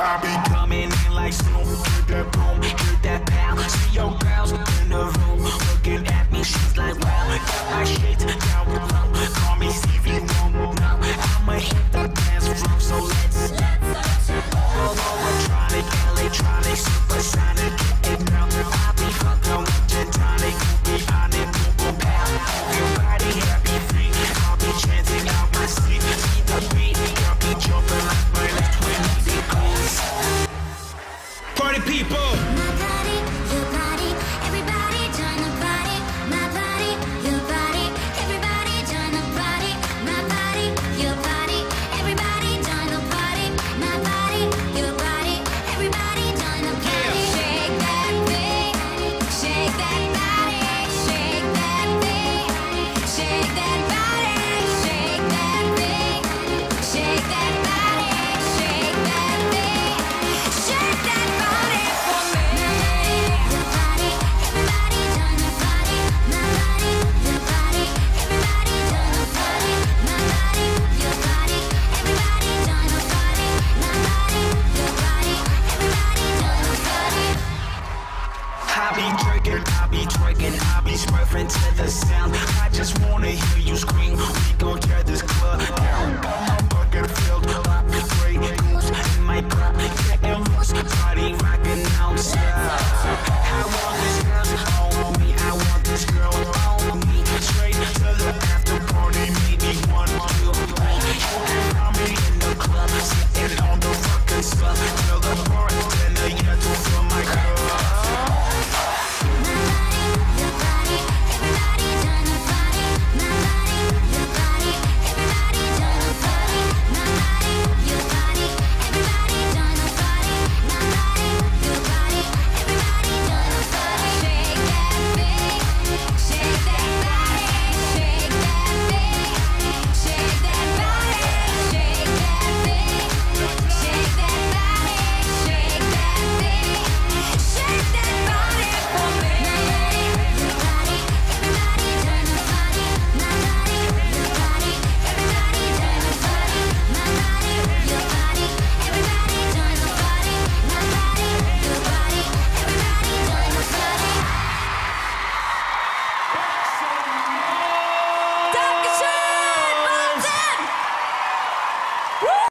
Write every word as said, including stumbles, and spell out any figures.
I be coming in like soon. Get that boom, get that pow. See your girls in the room looking at me. She's like, wow, got my shit down below. Call me Stevie Wonder. I'ma hit the dance floor, so let's